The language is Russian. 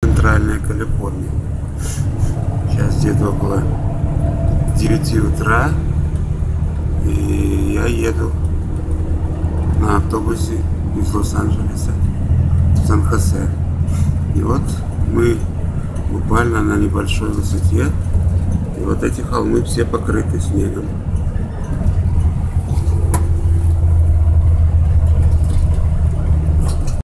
Центральная Калифорния. Сейчас где-то около 9 утра. И я еду на автобусе из Лос-Анджелеса в Сан-Хосе. И вот мы буквально на небольшой высоте. И вот эти холмы все покрыты снегом.